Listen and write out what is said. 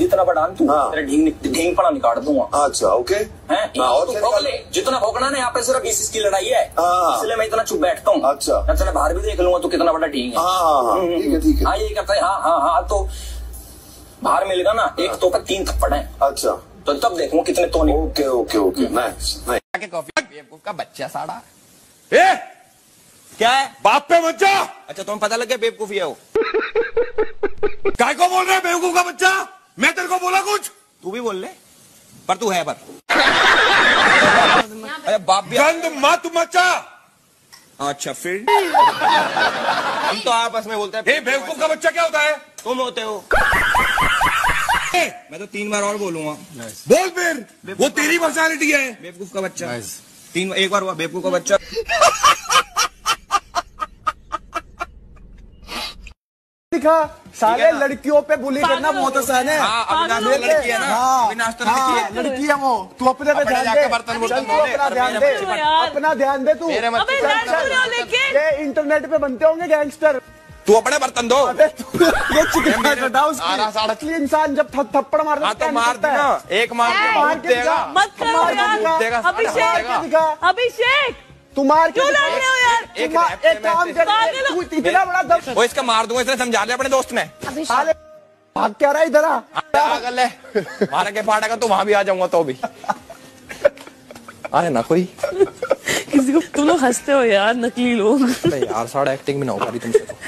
जितना बढ़ा तू तेरे ढींग पड़ा निकाल दूंगा। अच्छा ओके हैं और तू भोग ले, जितना भोगना ना यहाँ पे सिर्फ इसकी लड़ाई है, इसलिए मैं इतना चुप बैठता हूँ। अच्छा मैं तेरे बाहर भी देख लूंगा तू कितना बड़ा ढींग है। ठीक है ठीक है। हाँ यही करता है। हाँ तो बाहर मिलेगा ना एक तो का 3 थप्पड़ है। अच्छा तो तब देखूंगा कितने तो नहीं। Okay okay okay nice nice. कॉफी बेवकूफ का बच्चा साड़ा। क्या है? बाप पे मत जा। अच्छा तुम्हें पता लग गया बेवकूफी है वो? काय को बोल रहा है बेवकूफ का बच्चा? मैं तेरे को बोला कुछ? तू भी बोल ले, पर तू है पर। अरे बाप भी गंद मत मचा। अच्छा फिर हम तो आपस में बोलते हैं बेवकूफ का बच्चा क्या होता है? तुम होते हो। मैं तो 3 बार और बोलूंगा। बोल फिर, वो तेरी पर्सनालिटी है। बेवकूफ का बच्चा। एक बार हुआ बेवकूफ का बच्चा। दिखा सारे लड़कियों पे बुली करना बहुत आसान है। अविनाश तो लड़की है ना। अविनाश तो लड़की है। लड़की है वो। तू अपने पे ध्यान दे, अपना ध्यान दे तू। ये इंटरनेट पे बनते होंगे गैंगस्टर। तू अपने बर्तन दो। असली इंसान जब थप्पड़ मारता तो मार देना, एक मार देगा। मत करो यार। अभिषेक तू मार क्यों लड़ रहे हो यार? एक काम कर, तू इतना बड़ा दम वो इसका मार दूंगा, इसने समझा लिया अपने दोस्त ने। भाग क्या रहा इधर आ। मारा के फाड़ेगा तो वहां भी आ जाऊंगा तो भी आए ना कोई। किसी को तुम लोग हंसते हो यार, नकली लोग। यार साढ़े एक्टिंग भी ना हो पा रही तुमसे।